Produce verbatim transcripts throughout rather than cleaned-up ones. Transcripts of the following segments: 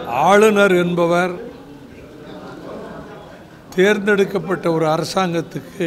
ஆளுநர் என்பவர் தேர்ந்தெடுக்கப்பட்ட ஒரு அரசாங்கத்துக்கு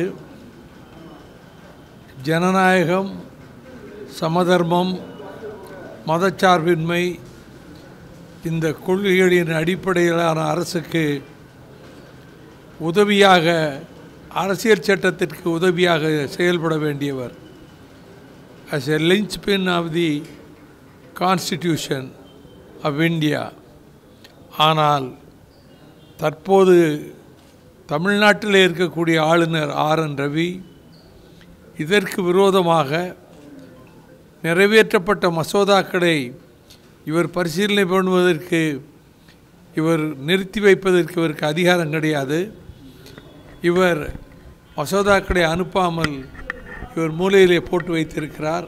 ஜனநாயகம், சமதர்மம், மதச்சார்பின்மை இந்த கொள்கைகளின் அடிப்படையிலான அரசுக்கு உதவியாக, அரசியல் சட்டத்திற்கு உதவியாக செயல்பட வேண்டியவர். as a linchpin of the Constitution of India. ஆனால் தற்போது தமிழ்நாட்டில் இருக்கக்கூடிய ஆளுநர் ஆர் என் ரவி இதற்கு விரோதமாக நிறைவேற்றப்பட்ட மசோதாக்களை இவர் பரிசீலனை பண்ணுவதற்கு, இவர் நிறுத்தி வைப்பதற்கு இவருக்கு அதிகாரம் கிடையாது. இவர் மசோதாக்களை அனுப்பாமல் இவர் மூலையிலே போட்டு வைத்திருக்கிறார்.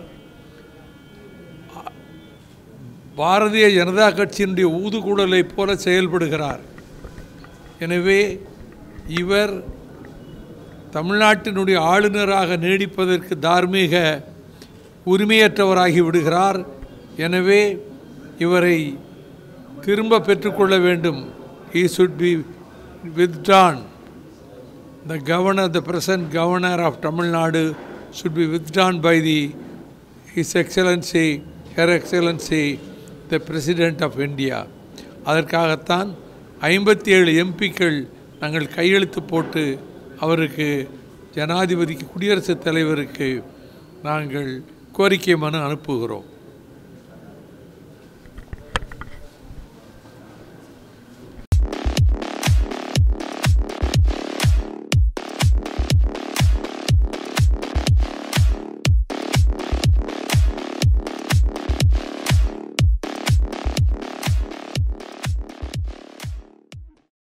பாரதிய ஜனதா கட்சியினுடைய ஊதுகுழலை போல செயல்படுகிறார். எனவே இவர் தமிழ்நாட்டினுடைய ஆளுநராக நீடிப்பதற்கு தார்மீக உரிமையற்றவராகி விடுகிறார். எனவே இவரை திரும்ப பெற்றுக்கொள்ள வேண்டும். He should be withdrawn. The governor, the present governor of Tamil Nadu should be withdrawn by the His Excellency, Her Excellency, the President of India. அதற்காகத்தான் ஐம்பத்தி ஏழு எம்பிக்கள் நாங்கள் கையெழுத்து போட்டு அவருக்கு, ஜனாதிபதிக்கு, குடியரசுத் தலைவருக்கு நாங்கள் கோரிக்கை மனு அனுப்புகிறோம்.